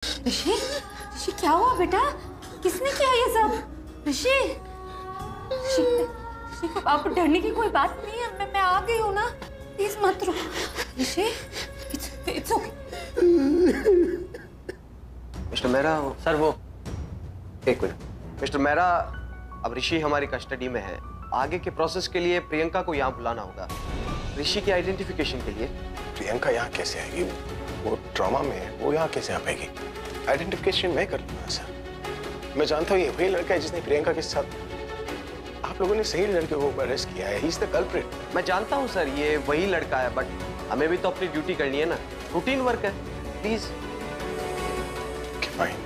ऋषि, ऋषि क्या हुआ बेटा? किसने किया ये सब? ऋषि, ऋषि, ऋषि को आप डरने की कोई बात नहीं है। मैं आ गई हूँ ना, प्लीज मत रो। Rishi, it's okay. Mister Mehra, sir वो एक मिनट। मिस्टर मेहरा, अब ऋषि हमारी कस्टडी में है। आगे के प्रोसेस के लिए प्रियंका को यहाँ बुलाना होगा, ऋषि की आइडेंटिफिकेशन के लिए। प्रियंका यहाँ कैसे आएगी? वो ट्रॉमा में है, वो यहाँ कैसे आ पाएगी? आइडेंटिफिकेशन मैं कर लूंगा सर। मैं जानता हूँ ये वही लड़का है जिसने प्रियंका के साथ। आप लोगों ने सही लड़के को अरेस्ट किया है। He is the culprit. मैं जानता हूँ सर, ये वही लड़का है, बट हमें भी तो अपनी ड्यूटी करनी है ना। रूटीन वर्क है, प्लीज। फाइन।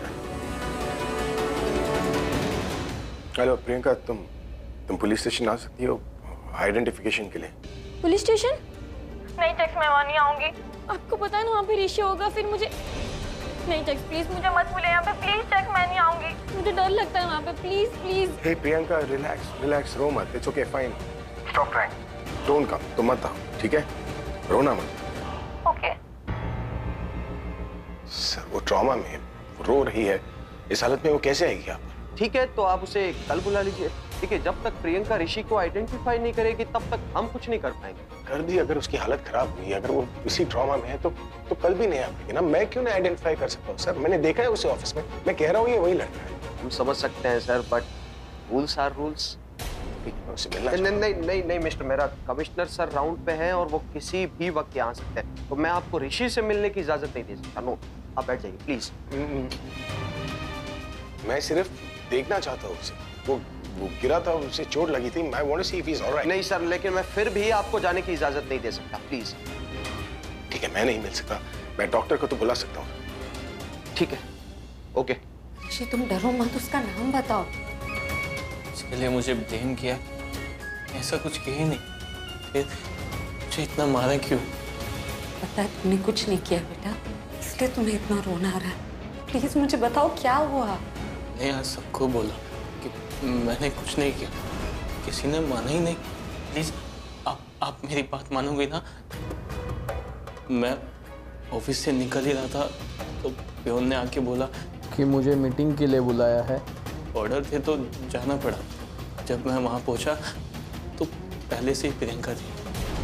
हेलो प्रियंका, तुम पुलिस स्टेशन आ सकती हो आइडेंटिफिकेशन के लिए? Police station? नहीं टैक्स, मैं वहाँ नहीं आऊंगी। आपको पता है ना वहाँ पे ऋषि होगा, फिर मुझे नहीं टैक्स प्लीज मुझे मत बुले यहाँ पे प्लीज। टैक्स मैं नहीं आऊंगी, मुझे डर लगता है वहाँ पे। Please please. Hey Priyanka, relax, रो मत। It's okay, fine. Stop crying, don't come. तुम मत आओ, ठीक है? रोना मत। ओके सर, वो ट्रॉमा में रो रही है, इस हालत में वो कैसे आएगी आप? ठीक है, तो आप उसे कल बुला लीजिए। ठीक है, जब तक प्रियंका ऋषि को आइडेंटिफाई नहीं करेगी तब तक हम कुछ नहीं कर पाएंगे। कर भी अगर उसकी हालत खराब हुई, अगर वो इसी ट्रॉमा में है तो कल भी नहीं आ पाएगी ना। मैं क्यों नहीं आइडेंटिफाई कर सकता हूँ सर? मैंने देखा है उसे ऑफिस में। मैं कह रहा हूँ ये वही लड़का है। हम समझ सकते हैं sir, but rules are rules. नहीं mister Mehra, commissioner sir round पे हैं और वो किसी भी वक्त यहाँ आ सकते हैं, तो मैं आपको ऋषि से मिलने की इजाजत नहीं दे सकता। नो, आप बैठ जाइए प्लीज। मैं सिर्फ देखना चाहता हूँ उसे। वो गिरा था, उसे चोट लगी थी। I want to see if he's all right. नहीं सर, लेकिन मैं फिर भी आपको जाने की इजाजत नहीं दे सकता, प्लीज। ठीक है, मैं नहीं मिल सकता। मैं डॉक्टर को तो बुला सकता हूँ। ठीक है, ओके। ऋषि तुम डरो मत, उसका नाम बताओ। इसके लिए मुझे ब्लेम किया? ऐसा कुछ किया ही नहीं। फिर मुझे इतना मारा क्यों? पता है तुमने कुछ नहीं किया बेटा, इसलिए तुम्हें इतना रोना आ रहा है। प्लीज मुझे बताओ क्या हुआ? मैंने आज सबको बोला कि मैंने कुछ नहीं किया, किसी ने माना ही नहीं। प्लीज आप मेरी बात मानोगे ना? मैं ऑफिस से निकल ही रहा था तो प्योन ने आके बोला कि मुझे मीटिंग के लिए बुलाया है। ऑर्डर थे तो जाना पड़ा। जब मैं वहाँ पहुँचा तो पहले से ही प्रियंका थी।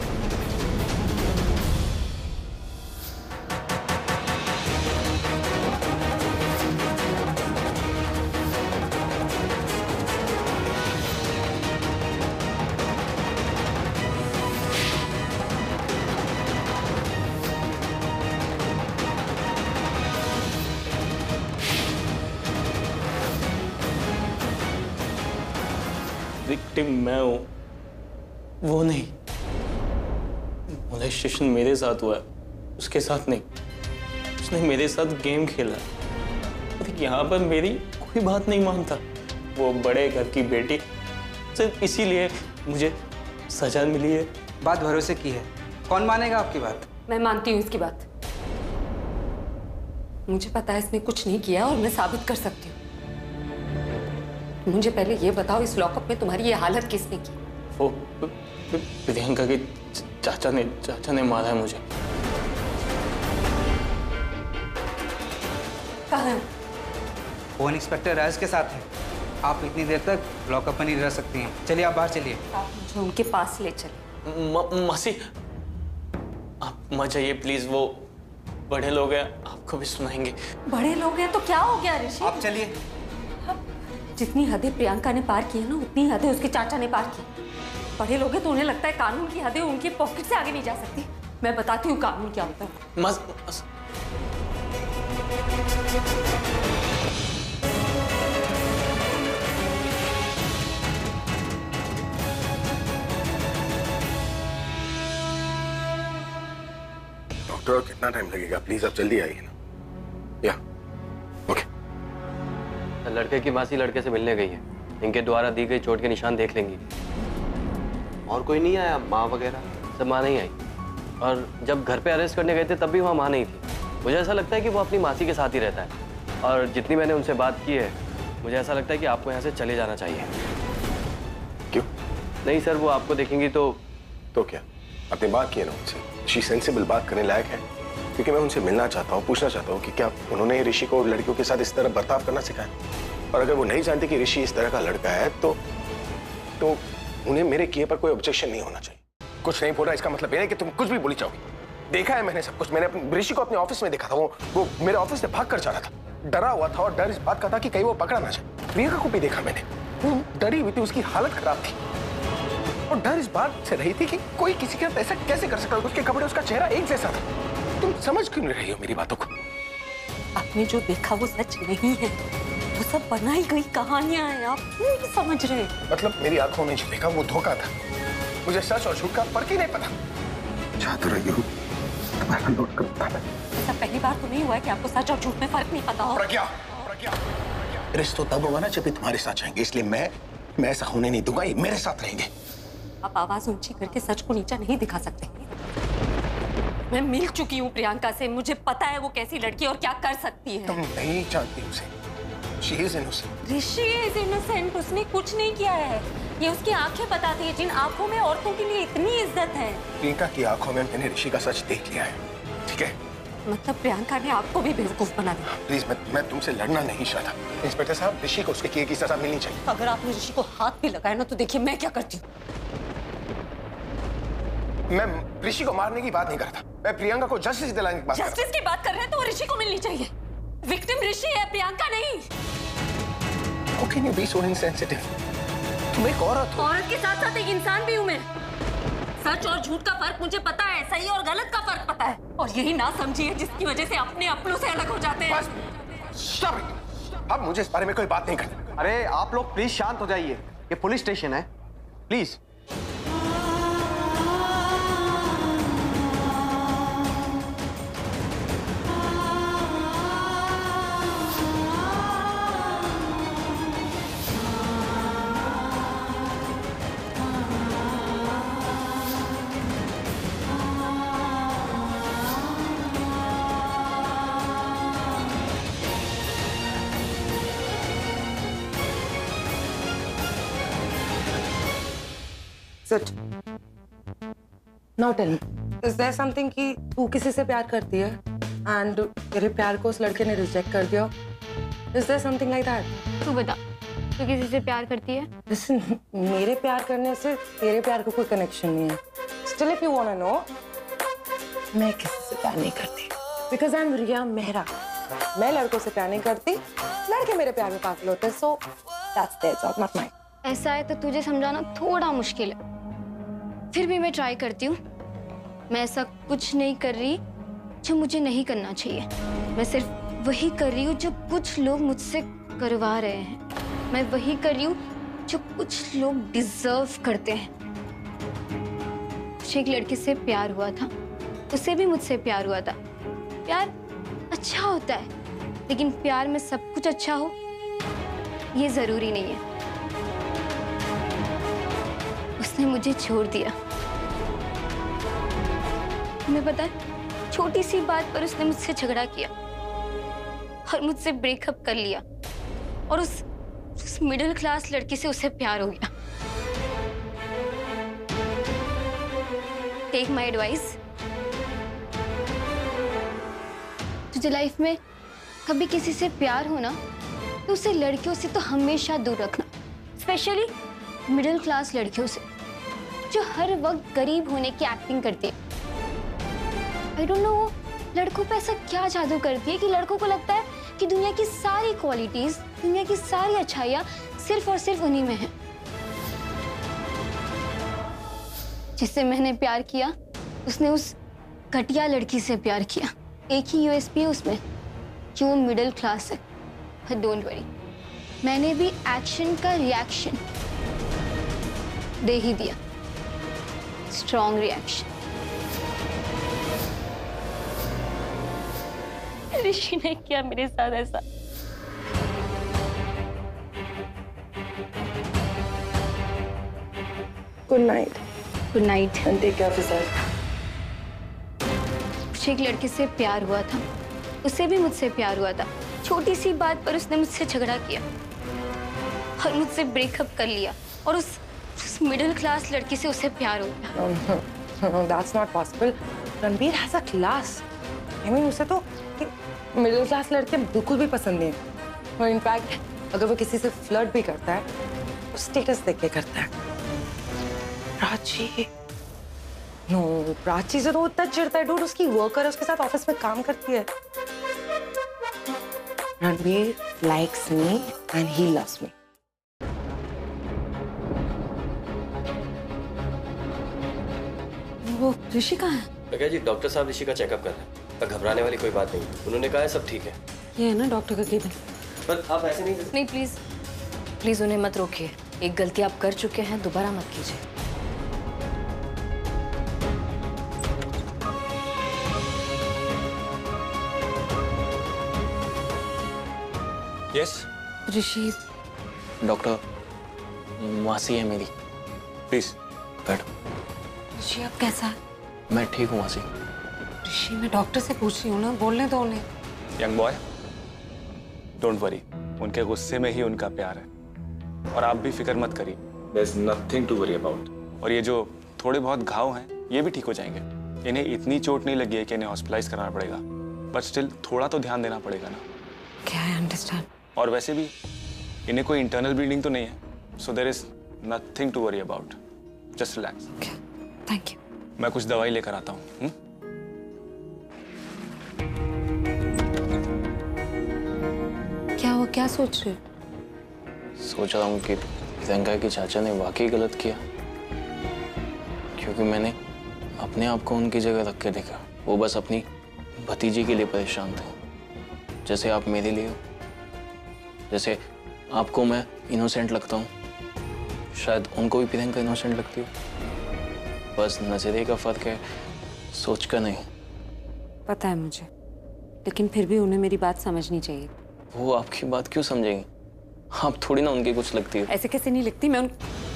विक्टिम मैं हूं, वो नहीं। मोलेस्टेशन मेरे साथ हुआ है, उसके साथ नहीं। उसने मेरे साथ गेम खेला और यहाँ पर मेरी कोई बात नहीं मानता। वो बड़े घर की बेटी, सिर्फ इसीलिए मुझे सजा मिली है। बात भरोसे की है, कौन मानेगा आपकी बात? मैं मानती हूँ इसकी बात। मुझे पता है इसने कुछ नहीं किया और मैं साबित कर सकती हूँ। मुझे पहले ये बताओ, इस लॉकअप में तुम्हारी ये हालत किसने की? वो प्रियंका के चाचा ने मारा है मुझे। कहाँ है? वो इंस्पेक्टर राज के साथ है। आप इतनी देर तक लॉकअप में नहीं रह सकती हैं। चलिए आप बाहर चलिए। आप मुझे उनके पास ले चले। मासी आप मत जाइए प्लीज, वो बड़े लोग हैं, आपको भी सुनाएंगे। बड़े लोग हैं तो क्या हो गया ऋषि? आप चलिए। जितनी हदें प्रियंका ने पार की है ना, उतनी हदें उसके चाचा ने पार की। बड़े लोग हैं तो उन्हें लगता है कानून की हदें उनके पॉकेट से आगे नहीं जा सकती। मैं बताती हूँ कानून क्या होता है। डॉक्टर, कितना टाइम लगेगा? प्लीज आप जल्दी आइए ना। या ओके। लड़के की मासी लड़के से मिलने गई है। इनके द्वारा दी गई चोट के निशान देख लेंगी। और कोई नहीं आया? माँ वगैरह सब? माँ नहीं आई। और जब घर पे अरेस्ट करने गए थे तब भी वहाँ माँ नहीं थी। मुझे ऐसा लगता है कि वो अपनी मासी के साथ ही रहता है। और जितनी मैंने उनसे बात की है, मुझे ऐसा लगता है कि आपको यहाँ से चले जाना चाहिए। क्यों? नहीं सर, वो आपको देखेंगी तो क्या? आपने बात की है ना उनसे? शी सेंसिबल, बात करने लायक है। क्योंकि मैं उनसे मिलना चाहता हूँ, पूछना चाहता हूँ कि क्या उन्होंने ऋषि को लड़कियों के साथ इस तरह बर्ताव करना सिखाया। और अगर वो नहीं जानते कि ऋषि इस तरह का लड़का है तो उन्हें मेरे किए पर कोई ऑब्जेक्शन नहीं होना चाहिए। कुछ नहीं बोल रहा इसका मतलब ये है कि तुम कुछ भी बोली जाओगी। देखा है मैंने सब कुछ। मैंने अपने ऋषि को अपने ऑफिस में देखा था। वो मेरे ऑफिस से भाग कर जा रहा था, डरा हुआ था, और डर इस बात का था कि कहीं वो पकड़ा ना जाए। प्रियंका को भी देखा मैंने, वो डरी हुई थी, उसकी हालत खराब थी, और डर इस बात से रही थी कि कोई किसी के साथ ऐसा कैसे कर सकता है। उसके कपड़े, उसका चेहरा एक जैसा था। तुम समझ क्यों नहीं रही हो मेरी बातों को? आपने जो देखा वो सच नहीं है, वो सब बनाई गई कहानियां हैं। आप नहीं समझ रहे। मतलब मेरी आंखों में जो देखा वो धोखा था। मुझे सच और झूठ का फर्क ही नहीं पता। चाहते रही हूँ तुम्हारा लौट कर बताना। ऐसा पहली बार तो नहीं हुआ है कि आपको सच और झूठ में फर्क नहीं पता हो। प्रज्ञा, रिश्ता तब होगा ना जब भी तुम्हारे साथ जाएंगे, इसलिए मैं ऐसा होने नहीं दूंगा। ये मेरे साथ रहेंगे। आप आवाज ऊंची करके सच को नीचा नहीं दिखा सकते। मैं मिल चुकी हूँ प्रियंका से, मुझे पता है वो कैसी लड़की और क्या कर सकती है। तुम नहीं जानती उसे। She is innocent. Rishi is innocent. उसने कुछ नहीं किया है। ये उसकी आंखें बताती है, जिन आंखों में औरतों के लिए इतनी इज्जत है। प्रियंका की आंखों में मैंने ऋषि का सच देख लिया है, ठीक है? मतलब प्रियंका ने आपको भी बेवकूफ बना दिया। प्लीज, मैं तुमसे लड़ना नहीं चाहता। इंस्पेक्टर साहब, ऋषि को उसके किए की सजा मिलनी चाहिए। अगर आपने ऋषि को हाथ भी लगाया ना तो देखिए मैं क्या करती हूँ। मैं ऋषि को मारने की बात नहीं करता, मैं प्रियंका को जस्टिस दिलाने की बात करता। जस्टिस की बात कर रहे हैं तो ऋषि को मिलनी चाहिए। विक्टिम ऋषि है, प्रियंका नहीं। How can you be so insensitive? तुम एक औरत हो। औरत के साथ साथ एक इंसान भी हूँ मैं। सच और झूठ का फर्क मुझे पता है, सही और गलत का फर्क पता है, और यही ना समझिए जिसकी वजह से अपने अपनों से अलग हो जाते हैं। बस stop it! अब मुझे इस बारे में कोई बात नहीं करनी। अरे आप लोग प्लीज शांत हो जाइए, ये पुलिस स्टेशन है, please. Sit. Now tell me, is there something कि तू किसी से प्यार करती है and तेरे प्यार को उस लड़के ने रिजेक्ट कर दिया? Is there something like that? तू बता, तू किसी से प्यार करती है? Listen, मेरे प्यार करने से तेरे प्यार को कोई कनेक्शन नहीं है। Still if you wanna know, मैं किसी से प्यार नहीं करती because I'm रिया मेहरा। मैं लड़कों से प्यार नहीं करती, लड़के मेरे प्यार में पागल होते हैं, so that's their job, not mine. ऐसा है तो तुझे समझाना थोड़ा मुश्किल है, फिर भी मैं ट्राई करती हूँ। मैं ऐसा कुछ नहीं कर रही जो मुझे नहीं करना चाहिए। मैं सिर्फ वही कर रही हूँ जो कुछ लोग मुझसे करवा रहे हैं। मैं वही कर रही हूँ जो कुछ लोग डिजर्व करते हैं। मुझे एक लड़के से प्यार हुआ था, उससे भी मुझसे प्यार हुआ था। प्यार अच्छा होता है, लेकिन प्यार में सब कुछ अच्छा हो ये जरूरी नहीं है। उसने मुझे छोड़ दिया। तुम्हें पता है, छोटी सी बात पर उसने मुझसे झगड़ा किया और मुझसे ब्रेकअप कर लिया, और उस मिडिल क्लास लड़की से उसे प्यार हो गया। टेक माय एडवाइस, तुझे लाइफ में कभी किसी से प्यार हो ना तो उसे लड़कियों से तो हमेशा दूर रखना, स्पेशली मिडिल क्लास लड़कियों से जो हर वक्त गरीब होने की एक्टिंग करती है। आई डोंट नो वो लड़कों पे ऐसा क्या जादू करती है कि लड़कों को लगता है कि दुनिया की सारी क्वालिटीज, दुनिया की सारी अच्छाइयाँ सिर्फ और सिर्फ उन्हीं में है। जिससे मैंने प्यार किया उसने उस घटिया लड़की से प्यार किया। एक ही यूएसपी है उसमें कि वो मिडिल क्लास है। बट डोंट वरी, मैंने भी एक्शन का रिएक्शन दे ही दिया, स्ट्रॉन्ग रिएक्शन। ऋषि ने किया मेरे साथ ऐसा। Good night. Good night. And take care of yourself. मुझे एक लड़के से प्यार हुआ था, उससे भी मुझसे प्यार हुआ था। छोटी सी बात पर उसने मुझसे झगड़ा किया और मुझसे ब्रेकअप कर लिया, और उस मिडिल क्लास लड़की से उसे प्यार हो गया। No, that's not possible. Ranbir has a class. I mean, उसे तो मिडिल क्लास लड़के बिल्कुल भी पसंद नहीं है। और इनफैक्ट अगर वो किसी से फ्लर्ट भी करता है तो स्टेटस देख के करता है। प्राची, नो, प्राची से तो इतना चिढ़ता है डूड, उसकी वर्कर है, उसके साथ ऑफिस में काम करती है। Ranbir likes me and he loves me. वो ऋषि कहाँ है? प्रज्ञा जी, डॉक्टर साहब ऋषि का चेकअप कर रहे हैं, पर घबराने वाली कोई बात नहीं है। उन्होंने कहा है सब ठीक है। ये है ना डॉक्टर का केबिन। पर आप ऐसे नहीं नहीं, प्लीज प्लीज उन्हें मत रोकिए। एक गलती आप कर चुके हैं, दोबारा मत कीजिए। यस ऋषि, डॉक्टर, मासी है मेरी, प्लीज बैठो। ऋषि अब कैसा है? मैं ठीक हूँ मासी। ऋषि, मैं डॉक्टर से पूछ रही हूँ ना, बोलने दो उन्हें। यंग बॉय, डोंट वरी, उनके गुस्से में ही उनका प्यार है। और आप भी फिक्र मत करिए, there is nothing to worry about. और ये जो थोड़े बहुत घाव हैं, ये भी ठीक हो जाएंगे। इन्हें इतनी चोट नहीं लगी है कि इन्हें हॉस्पिटलाइज कराना पड़ेगा, बट स्टिल थोड़ा तो ध्यान देना पड़ेगा ना। क्या है, अंडरस्टैंड। और वैसे भी इन्हें कोई इंटरनल ब्लीडिंग तो नहीं है, so there is nothing to worry about. Just relax. Thank you. मैं कुछ दवाई लेकर आता हूँ। क्या हो, क्या सोच रहे हो? सोच रहा हूँ कि प्रियंका के चाचा ने वाकई गलत किया, क्योंकि मैंने अपने आप को उनकी जगह रख के देखा। वो बस अपनी भतीजी के लिए परेशान थे, जैसे आप मेरे लिए हो, जैसे आपको मैं इनोसेंट लगता हूँ, शायद उनको भी प्रियंका इनोसेंट लगती हो। बस नजरिए का फर्क है, सोच का नहीं। पता है मुझे, लेकिन फिर भी उन्हें मेरी बात समझनी चाहिए। वो आपकी बात क्यों समझेंगी? आप थोड़ी ना उनकी कुछ लगती हो। ऐसे कैसे नहीं लगती, मैं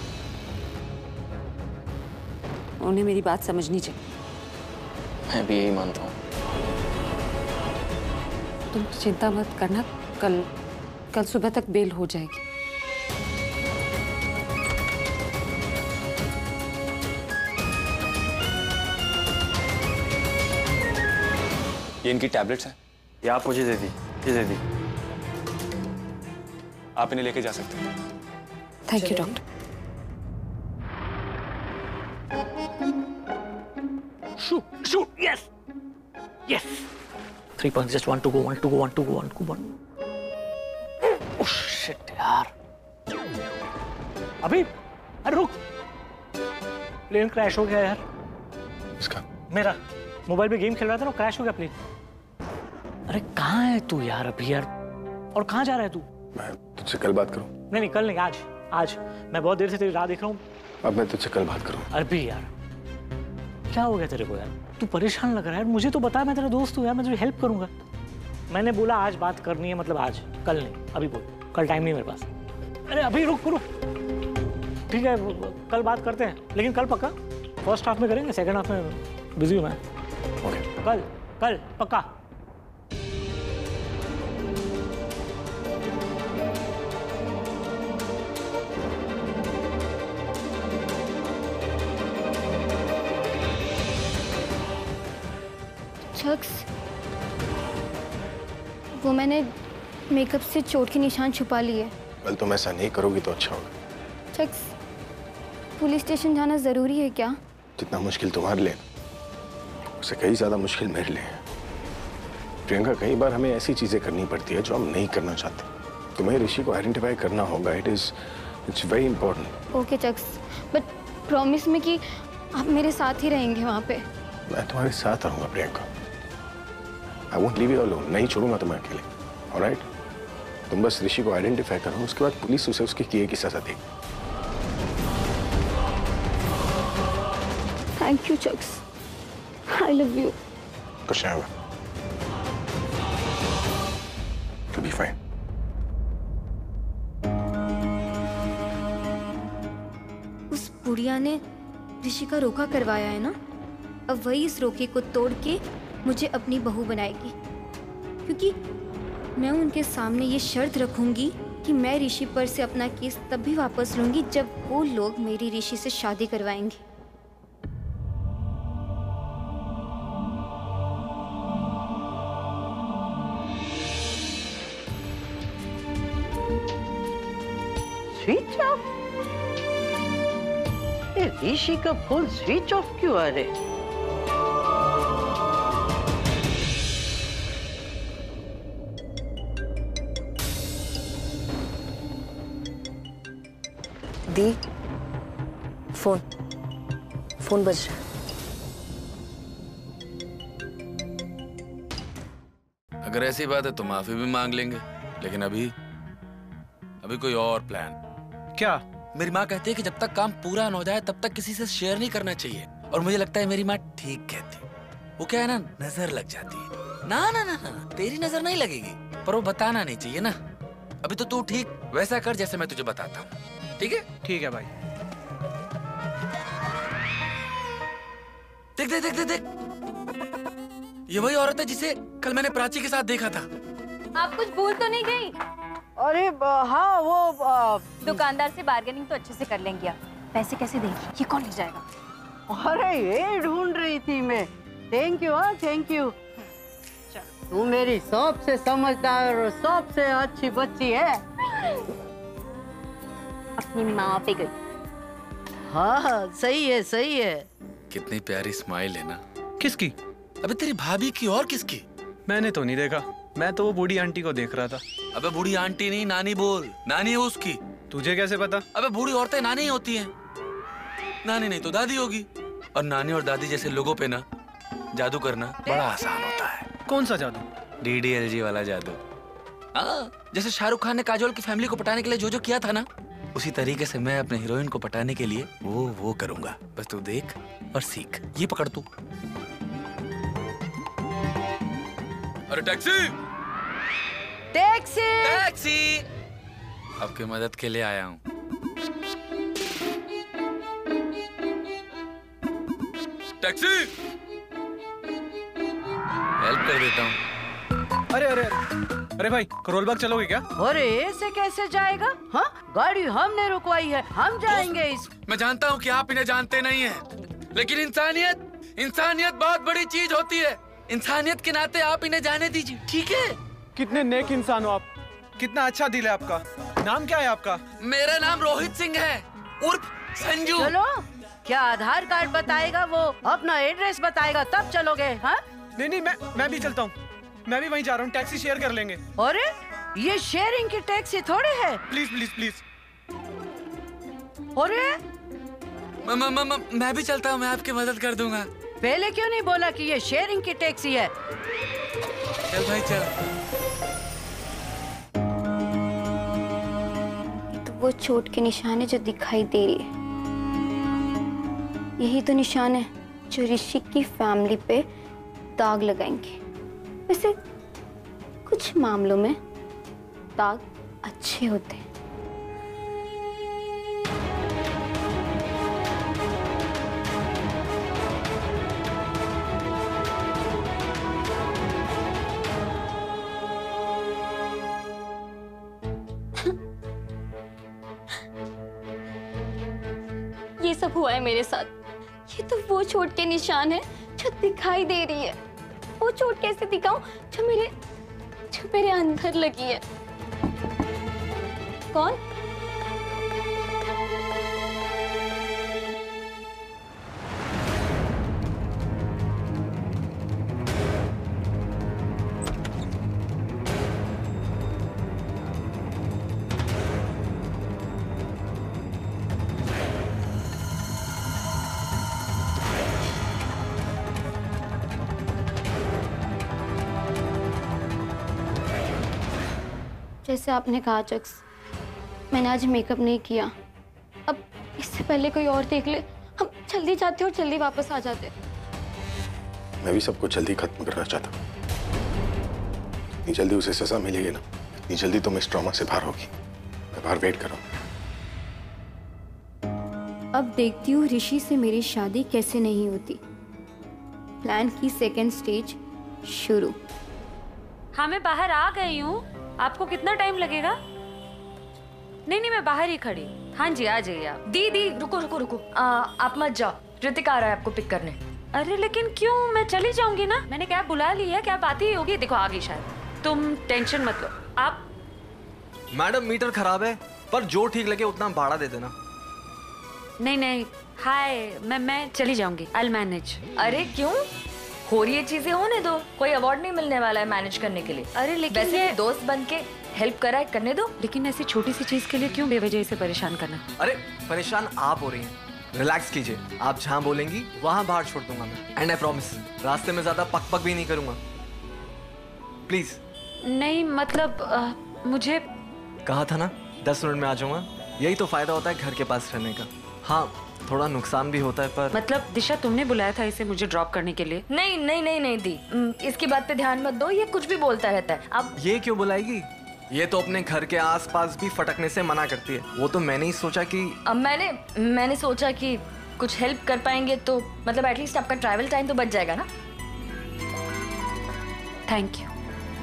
उन्हें मेरी बात समझनी चाहिए। मैं भी यही मानता हूँ। तुम चिंता मत करना, कल सुबह तक बेल हो जाएगी। ये इनकी टैबलेट्स हैं, ये आप मुझे दे दी, ये दे दी। आप इन्हें लेके जा सकते हैं। Thank you doctor. Shoot, yes. 3 points, just 1 to go. Oh shit यार। अभी, अरे रुक, प्लेन क्रैश हो गया यार। इसका मेरा मोबाइल पे गेम खेल रहा था ना, क्रैश हो गया प्लेन। अरे कहाँ है तू यार अभी यार? और कहाँ जा रहा है तू? मैं तुझसे कल बात करूं? नहीं कल नहीं, आज मैं बहुत देर से तेरी राह देख रहा हूँ। अब मैं तुझसे कल बात करूं। अभी यार क्या हो गया तेरे को यार? तू परेशान लग रहा है यार, मुझे तो बता, मैं तेरा दोस्त हूँ यार, मैं तुझे हेल्प करूंगा। मैंने बोला आज बात करनी है, मतलब आज, कल नहीं। अभी बोल, कल टाइम नहीं मेरे पास। अरे अभी रुक, ठीक है कल बात करते हैं, लेकिन कल पक्का। फर्स्ट हाफ में करेंगे, सेकंड हाफ में बिजी हूँ मैं। कल पक्का। शख्स, वो मैंने मेकअप से चोट के निशान छुपा लिए। कल तुम ऐसा नहीं करोगी तो अच्छा होगा। शख्स, पुलिस स्टेशन जाना जरूरी है क्या? जितना मुश्किल तुम्हारे लिए, उससे कई ज्यादा मुश्किल मेरे लिए है। प्रियंका, कई बार हमें ऐसी चीजें करनी पड़ती है जो हम नहीं करना चाहते। तुम्हें ऋषि को आइडेंटिफाई करना होगा। It's very important. ओके शख्स, बट प्रॉमिस में कि आप मेरे साथ ही रहेंगे वहाँ पे। मैं तुम्हारे साथ रहूंगा Priyanka. I won't leave you alone. नहीं छोड़ूंगा तुम्हें अकेले। ऑलराइट? तुम बस ऋषि को आइडेंटिफाई करो, उसके बाद पुलिस उसे उसके किए की सजा देगी। Thank you Chucks, I love you. कुछ नहीं होगा, you'll be fine। उस बुढ़िया ने ऋषि का रोका करवाया है ना, अब वही इस रोके को तोड़ के मुझे अपनी बहू बनाएगी, क्योंकि मैं उनके सामने ये शर्त रखूंगी कि मैं ऋषि पर से अपना केस तब भी वापस लूंगी जब वो लोग मेरी ऋषि से शादी करवाएंगे। Switch off? ये ऋषि का फोन स्विच ऑफ क्यों आ रहे? दी, फोन बज रहा है। अगर ऐसी बात है तो माफी भी मांग लेंगे, लेकिन अभी कोई और प्लान। क्या? मेरी माँ कहती है कि जब तक काम पूरा न हो जाए तब तक किसी से शेयर नहीं करना चाहिए, और मुझे लगता है मेरी माँ ठीक कहती। वो क्या है ना, नजर लग जाती है। ना ना ना ना, तेरी नजर नहीं लगेगी, पर वो बताना नहीं चाहिए ना। अभी तो तू ठीक वैसा कर जैसे मैं तुझे बताता हूँ, ठीक है? ठीक है भाई। देख देख देख देख देख, ये वही औरत है जिसे कल मैंने प्राची के साथ देखा था। आप कुछ भूल तो नहीं गई? अरे हाँ, वो दुकानदार से बार्गेनिंग तो अच्छे से कर लेंगे आप। पैसे कैसे देंगे? ये कौन ले जाएगा? अरे ये ढूंढ रही थी मैं। थैंक यू, हाँ थैंक यू। तू मेरी सबसे समझदार और सबसे अच्छी बच्ची है। अपनी माँ पे गई। हाँ सही है, सही है। कितनी प्यारी स्माइल है ना। किसकी? अबे तेरी भाभी की और किसकी? मैंने तो नहीं देखा, मैं तो वो बूढ़ी आंटी को देख रहा था। अबे बूढ़ी आंटी नहीं, नानी बोल। नानी है उसकी। तुझे कैसे पता? अबे बूढ़ी औरतें नानी ही होती हैं। नानी नहीं तो दादी होगी। और नानी और दादी जैसे लोगों पे ना जादू करना बड़ा आसान होता है। कौन सा जादू? DDLG वाला जादू। हाँ, जैसे शाहरुख खान ने काजोल की फैमिली को पटाने के लिए जो किया था ना, उसी तरीके से मैं अपने हीरोइन को पटाने के लिए वो करूंगा। बस तू देख और सीख। ये पकड़ तू। अरे टैक्सी! टैक्सी! टैक्सी! आपकी मदद के लिए आया हूँ। टैक्सी! हेल्प कर देता हूँ। अरे अरे अरे भाई, करोलबाग चलोगे क्या? अरे ऐसे कैसे जाएगा? हाँ, गाड़ी हमने रुकवाई है, हम जाएंगे इस। मैं जानता हूँ कि आप इन्हें जानते नहीं हैं, लेकिन इंसानियत बहुत बड़ी चीज होती है। इंसानियत के नाते आप इन्हें जाने दीजिए, ठीक है? कितने नेक इंसान हो आप, कितना अच्छा दिल है आपका। नाम क्या है आपका? मेरा नाम रोहित सिंह है, उर्फ संजू। चलो, क्या आधार कार्ड बताएगा वो, अपना एड्रेस बताएगा, तब चलोगे? हाँ? नहीं, मैं भी चलता हूँ। मैं भी वहीं जा रहा हूँ, टैक्सी शेयर कर लेंगे। अरे ये शेयरिंग की टैक्सी थोड़े है। Please please please. अरे मैं भी चलता हूँ, मैं आपकी मदद कर दूंगा। पहले क्यों नहीं बोला कि ये शेयरिंग की टैक्सी है? चल भाई चल। तो वो चोट के निशान है जो दिखाई दे रही है, यही तो निशान है जो ऋषि की फैमिली पे दाग लगाएंगे। वैसे कुछ मामलों में दाग अच्छे होते हैं। ये सब हुआ है मेरे साथ। ये तो वो चोट के निशान है जो दिखाई दे रही है। वो चोट कैसे दिखाऊं जो मेरे अंदर लगी है? कौन? जैसे आपने कहा चक्स, मैंने आज मेकअप नहीं किया। अब इससे पहले कोई और देख ले, हम जल्दी जाते और जल्दी वापस आ जाते। मैं भी सबको जल्दी खत्म करना चाहता हूँ। इतनी जल्दी उसे सजा मिलेगी ना, इतनी जल्दी तो मैं इस ट्रॉमा से बाहर होगी। मैं बाहर वेट कर रहा हूँ। अब देखती हूँ ऋषि से मेरी शादी कैसे नहीं होती। प्लान की सेकेंड स्टेज शुरू। हाँ मैं बाहर आ गई हूँ। आपको कितना टाइम लगेगा? नहीं मैं बाहर ही खड़ी। हाँ जी आ जाइए आप। दी रुको आप मत जाओ, ऋतिक आ रहा है आपको पिक करने। अरे लेकिन क्यों? मैं चली जाऊंगी ना, मैंने कैब बुला ली है, कैब आती ही होगी। देखो आ गई शायद, तुम टेंशन मत लो। आप मैडम मीटर खराब है, पर जो ठीक लगे उतना भाड़ा दे देना। नहीं नहीं, हाय, मैं चली जाऊंगी, आई विल मैनेज। अरे क्यों? हो रही है चीजें होने दो, कोई अवार्ड नहीं मिलने वाला है मैनेज करने के लिए। अरे लेकिन वैसे दोस्त बन के हेल्प करा है, करने दो। लेकिन ऐसी छोटी सी चीज के लिए क्यों बेवजह इसे परेशान करना? अरे परेशान आप हो रही हैं, रिलैक्स कीजिए। आप जहाँ बोलेंगी वहाँ बाहर छोड़ दूंगा मैं, एंड आई प्रॉमिस रास्ते में ज्यादा पक भी नहीं करूंगा, प्लीज। नहीं मतलब मुझे कहा था ना 10 मिनट में आ जाऊंगा। यही तो फायदा होता है घर के पास रहने का। हाँ, थोड़ा नुकसान भी होता है पर मतलब दिशा, तुमने बुलाया था इसे मुझे ड्रॉप करने के लिए? नहीं नहीं नहीं नहीं दी, इसकी बात पे ध्यान मत दो, ये कुछ भी बोलता रहता है। अब ये क्यों बुलाएगी? ये तो अपने घर के आसपास भी फटकने से मना करती है। वो तो मैंने ही सोचा कि अब मैंने सोचा कि कुछ हेल्प कर पाएंगे तो मतलब एटलीस्ट आपका ट्रैवल टाइम तो बच जाएगा ना। Thank you.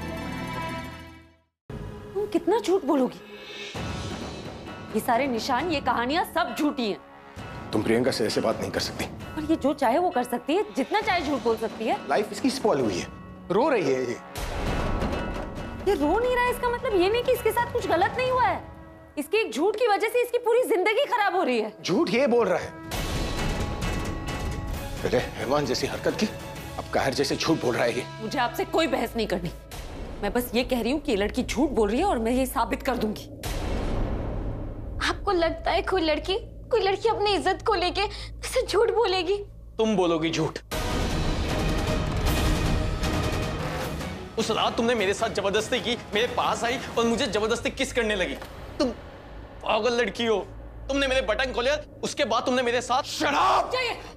तुम कितना झूठ बोलोगी? ये सारे निशान, ये कहानियां सब झूठी हैं। तुम प्रियंका से ऐसे बात नहीं कर सकती। और ये जो चाहे वो कर सकती है, जितना चाहे झूठ बोल सकती है। लाइफ इसकी स्पॉइल हुई है, रो रही है ये रो नहीं रहा है, इसका मतलब ये नहीं कि इसके साथ कुछ गलत नहीं हुआ है। इसके एक झूठ की वजह से इसकी पूरी जिंदगी खराब हो रही है। झूठ ये बोल रहा है, पहले हैवान जैसी हरकत की, अब कायर जैसे झूठ बोल रहा है ये। मुझे आपसे कोई बहस नहीं करनी, मैं बस ये कह रही हूँ कि ये लड़की झूठ बोल रही है और मैं ये साबित कर दूंगी। आपको लगता है कोई लड़की अपनी इज्जत को लेके ऐसे झूठ बोलेगी? तुम बोलोगी झूठ? उस रात तुमने मेरे साथ जबरदस्ती की, मेरे पास आई और मुझे जबरदस्ती किस करने लगी। तुम पागल लड़की हो। तुमने मेरे बटन खोले, उसके बाद तुमने मेरे साथ शराब।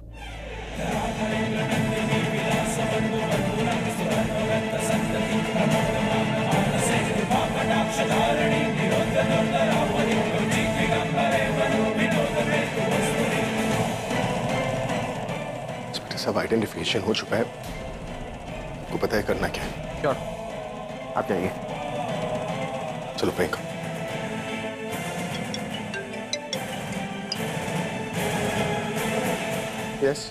सब आइडेंटिफिकेशन हो चुका है, आपको पता है करना क्या है। श्योर, आप जाइए। चलो प्रियंका। यस।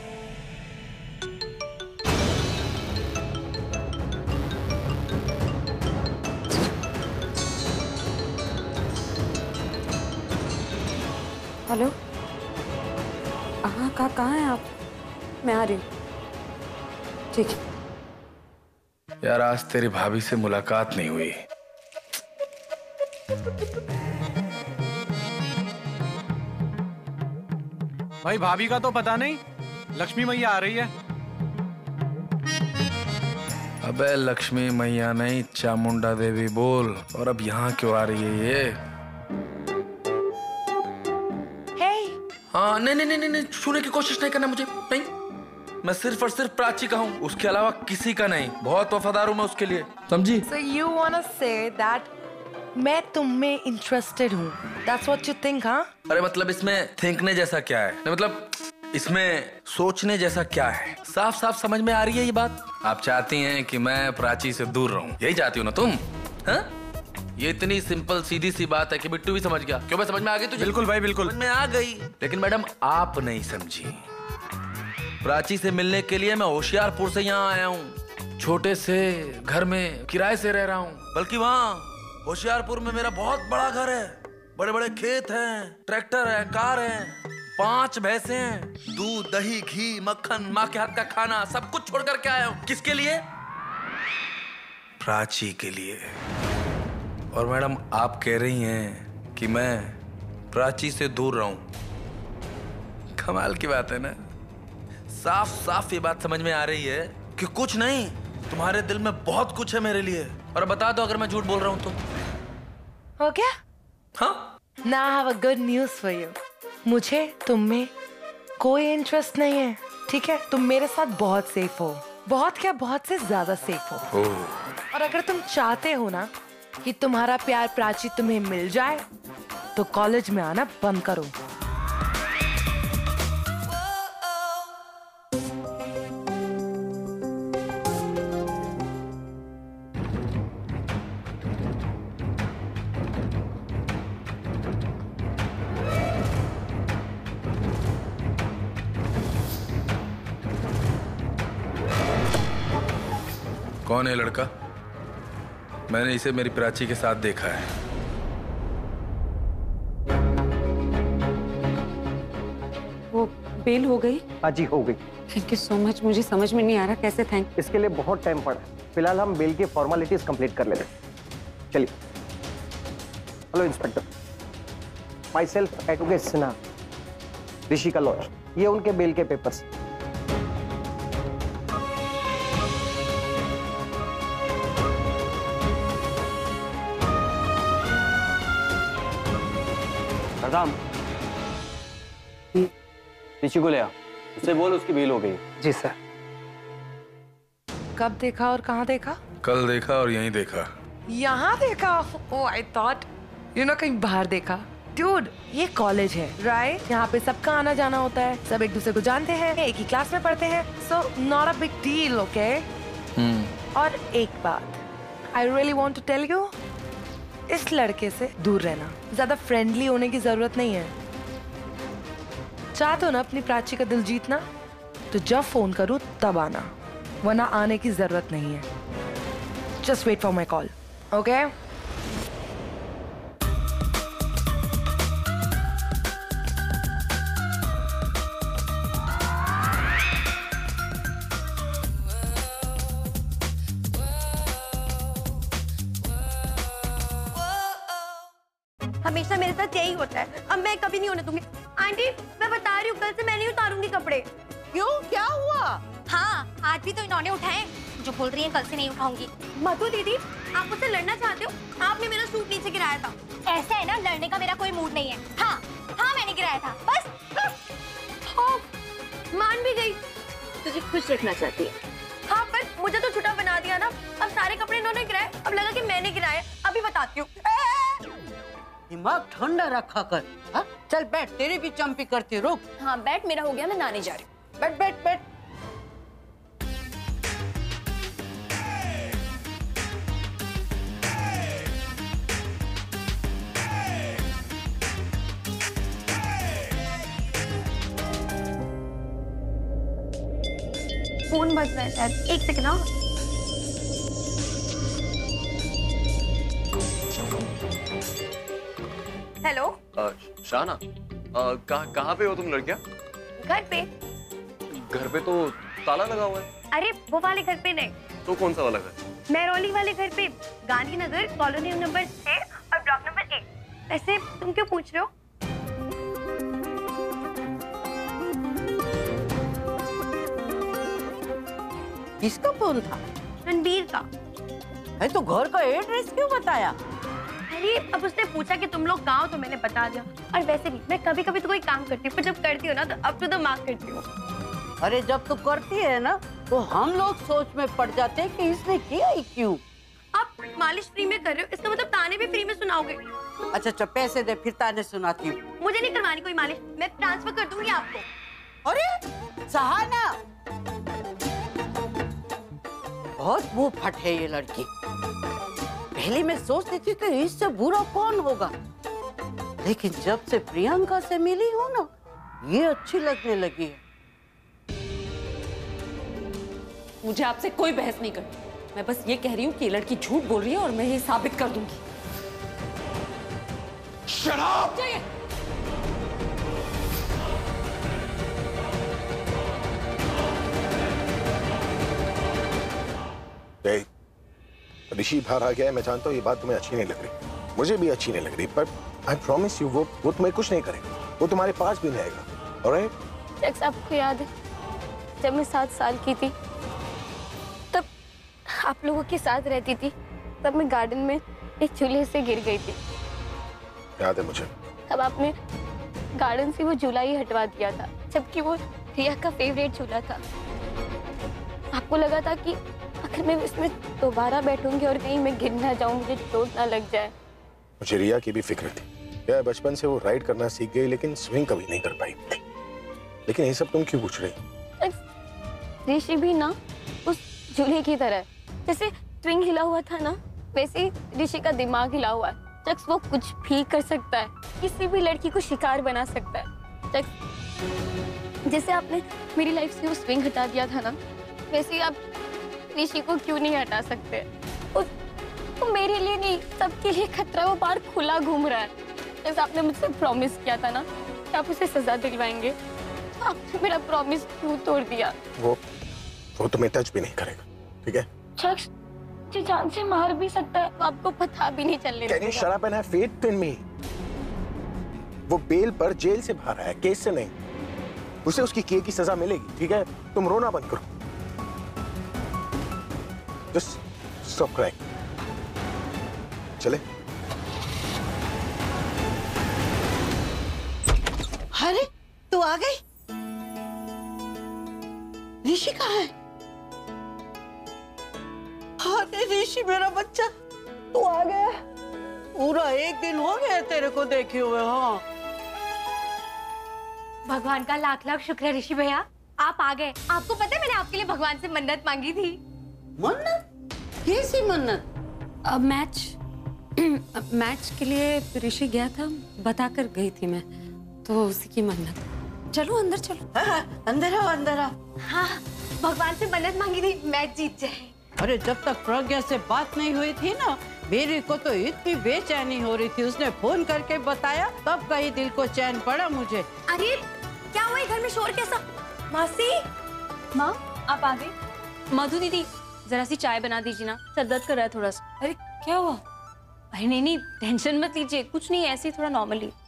हेलो, हाँ कहाँ हैं आप? मैं आ रही हूँ। ठीक है। यार आज तेरी भाभी से मुलाकात नहीं हुई। भाई भाभी का तो पता नहीं, लक्ष्मी मैया आ रही है। अबे लक्ष्मी मैया नहीं, चामुंडा देवी बोल। और अब यहाँ क्यों आ रही है ये? हाँ नहीं नहीं नहीं नहीं, छूने की कोशिश नहीं करना मुझे। नहीं, मैं सिर्फ और सिर्फ प्राची का हूँ, उसके अलावा किसी का नहीं। बहुत वफादार हूँ मैं उसके लिए, समझी? So you wanna say that मैं तुम में इंटरेस्टेड हूँ? That's what you think, हाँ? अरे मतलब इसमें थिंकने जैसा क्या है? नहीं मतलब इसमें सोचने जैसा क्या है? साफ साफ समझ में आ रही है ये बात। आप चाहती हैं कि मैं प्राची से दूर रहूं, यही चाहती हो ना तुम? हाँ? ये इतनी सिंपल सीधी सी बात है कि बिट्टू भी समझ गया। क्यों? मैं समझ में आ गई तुझे? बिल्कुल भाई बिल्कुल समझ में आ गई। लेकिन मैडम आप नहीं समझी। प्राची से मिलने के लिए मैं होशियारपुर से यहाँ आया हूँ। छोटे से घर में किराए से रह रहा हूँ, बल्कि वहाँ होशियारपुर में मेरा बहुत बड़ा घर है, बड़े बड़े खेत हैं, ट्रैक्टर है, कार है, 5 भैंसे हैं, दूध दही घी मक्खन, माँ के हाथ का खाना, सब कुछ छोड़ कर के आया हूँ। किसके लिए? प्राची के लिए। और मैडम आप कह रही हैं कि मैं प्राची से दूर रहूं। कमाल की बात है ना। साफ साफ ये बात समझ में आ रही है कि कुछ नहीं, तुम्हारे दिल में बहुत कुछ है मेरे लिए। और बता दो अगर मैं झूठ बोल रहा हूं तो। हो गया? हाँ? Now I have a good news for you. मुझे तुम में कोई इंटरेस्ट नहीं है, ठीक है? तुम मेरे साथ बहुत सेफ हो, बहुत क्या बहुत से ज्यादा सेफ हो। और अगर तुम चाहते हो ना कि तुम्हारा प्यार प्राची तुम्हें मिल जाए तो कॉलेज में आना बंद करो। कौन है लड़का? मैंने इसे मेरी प्राची के साथ देखा है। बेल हो गई? हाँ जी, हो गई। Thank you so much. मुझे समझ में नहीं आ रहा कैसे थैंक। इसके लिए बहुत टाइम पड़ा। फिलहाल हम बेल की फॉर्मेलिटीज कंप्लीट कर लेते हैं। चलिए। Hello inspector, myself advocate Sinha, Rishi का लॉयर। ये उनके बेल के पेपर्स। प्रधान, ऋषि को ले आ, उससे बोल उसकी बेल हो गई। जी सर। कब देखा और कहाँ देखा? कल देखा और यहीं देखा। यहाँ देखा? ओह आई थॉट कहीं बाहर देखा। Dude, ये कॉलेज है, राइट? यहाँ पे सबका आना जाना होता है, सब एक दूसरे को जानते हैं, एक ही क्लास में पढ़ते हैं, so not a big deal, okay? और एक बात, I really want to tell you, इस लड़के से दूर रहना, ज्यादा फ्रेंडली होने की जरूरत नहीं है। चाहते हो ना अपनी प्राची का दिल जीतना, तो जब फोन करूँ तब आना, वरना आने की जरूरत नहीं है। Just wait for my call, okay? हमेशा मेरे साथ यही होता है, अब मैं कभी नहीं होने दूंगी। आंटी, मैं बता रही हूँ, कल से मैं नहीं उतारूंगी कपड़े। क्यों, क्या हुआ? हाँ, आज भी तो इन्होंने उठाए, जो बोल रही हैं कल से नहीं उठाऊंगी। मधु दीदी, आप मुझसे लड़ना चाहते हो? आपने मेरा सूट नीचे गिराया था। ऐसा है ना, लड़ने का मेरा कोई मूड नहीं है। हाँ हाँ, मैंने गिराया था, बस। हाँ, मान भी गई। तुझे खुश रखना चाहती है? हाँ, पर मुझे तो छुटा बना दिया ना। अब सारे कपड़े इन्होंने गिराए, अब लगा कि मैंने गिराए। अभी बताती हूँ। दिमाग ठंडा रखा कर। हाँ? चल बैठ, तेरी भी चंपी करती, रुक। हाँ बैठ, मेरा हो गया, मैं नहाने जा रही हूँ। बैठ बैठ बैठ। फोन बज रहा है शायद, एक सेकंड। ना हेलो शाना, कहाँ पे हो तुम लड़कियाँ? घर पे। घर पे तो ताला लगा हुआ है। अरे वो वाले घर पे नहीं। तो कौन सा वाला घर? मेहरौली वाले घर पे, गांधीनगर, कॉलोनी नंबर 6 और ब्लॉक नंबर 1। वैसे तुम क्यों पूछ रहे हो? किसका फोन था? रणबीर का। है तो घर का एड्रेस क्यों बताया? अरे अब उसने पूछा कि तुम लोग कहाँ हो, तो मैंने बता दिया। और वैसे भी मैं कभी कभी तो कोई काम करती हूँ, पर जब करती हूँ ना तो अप टू द मार्क करती हूँ। अरे जब तू करती है ना तो हम लोग सोच में पड़ जाते हैं कि इसने किया ही क्यों। आप मालिश फ्री में कर रहे हो, इसका मतलब ताने भी फ्री में सुनाओगे। अच्छा अच्छा, पैसे दे, फिर ताने सुनाती हूँ। मुझे नहीं करवानी कोई मालिश, मैं ट्रांसफर कर दूंगी आपको। अरे सहाना, बहुत मुंह फट है ये लड़की। पहले मैं सोचती थी कि इससे बुरा कौन होगा, लेकिन जब से प्रियंका से मिली हूँ ना, ये अच्छी लगने लगी है। मुझे आपसे कोई बहस नहीं करनी। मैं बस ये कह रही हूँ कि ये लड़की झूठ बोल रही है और मैं ये साबित कर दूंगी। Shut up! ऋषि बाहर आ गया है, मैं जानता हूँ ये बात तुम्हें अच्छी नहीं लग रही, मुझे भी अच्छी नहीं लग रही, पर आई प्रॉमिस यू वो तुम्हें कुछ नहीं करेगा, वो तुम्हारे पास भी नहीं आएगा। ऑलराइट? जैक्स, आपको याद है जब मैं 7 साल की थी, तब आप लोगों के साथ रहती थी, तब मैं गार्डन में एक चूल्हे से गिर गई थी। याद है मुझे। तब आपने गार्डन से वो झूला ही हटवा दिया था, जबकि वो रिया का फेवरेट झूला था। आपको लगा था कि अगर मैं इसमें दोबारा बैठूंगी और कहीं मैं गिर ना जाऊं, मुझे चोट ना लग जाए। मुझे रिया की भी फिक्र थी। क्या बचपन से वो राइड करना सीख गई, लेकिन स्विंग कभी नहीं कर पाई। लेकिन ये सब तुम क्यों पूछ रही? ऋषि भी ना उस झूले की तरह, जैसे स्विंग हिला हुआ था ना, वैसे ही ऋषि का दिमाग हिला हुआ है। जक्स, वो कुछ भी कर सकता है, किसी भी लड़की को शिकार बना सकता है। जक्स, जैसे आपने मेरी लाइफ से वो स्विंग हटा दिया था ना, वैसे ही आप ऋषि को क्यों नहीं हटा सकते? वो मेरे लिए नहीं, सबके लिए खतरा। वो बाहर खुला घूम रहा है। जैसे आपने मुझसे प्रॉमिस किया था ना कि आप उसे सजा दिलवाएंगे, आपने मेरा प्रॉमिस क्यों तोड़ दिया? वो तुम्हें टच भी नहीं करेगा, ठीक है? शख्स जो जान से मार भी सकता है, आपको पता भी नहीं चलने Can you shut up and have faith in me? वो बेल पर जेल से बाहर आया, केस से नहीं। उसे उसकी किए की सजा मिलेगी, ठीक है? तुम रोना बंद करो। Just stop crying. चले? अरे तू आ गई? ऋषि कहाँ है? अरे ऋषि मेरा बच्चा, तू आ गया? पूरा एक दिन हो गया तेरे को देखे हुए। हाँ, भगवान का लाख लाख शुक्र है ऋषि भैया, आप आ गए। आपको पता है मैंने आपके लिए भगवान से मन्नत मांगी थी। मन्नत? कैसी मन्नत? मैच के लिए ऋषि गया था, बताकर गई थी मैं, तो उसी की मन्नत। चलो अंदर चलो। अंदर आओ, अंदर आओ। हाँ, भगवान से मन्नत मांगी थी, मैच जीत जाए। अरे जब तक प्रज्ञा से बात नहीं हुई थी ना, मेरे को तो इतनी बेचैनी हो रही थी। उसने फोन करके बताया, तब कहीं दिल को चैन पड़ा मुझे। अरे क्या हुआ घर में शोर कैसा? मासी, माँ आप आ गई? मधु दीदी जरा सी चाय बना दीजिए ना, सर दर्द कर रहा है थोड़ा सा। अरे क्या हुआ? अरे नहीं टेंशन मत लीजिए, कुछ नहीं, ऐसे ही थोड़ा नॉर्मली।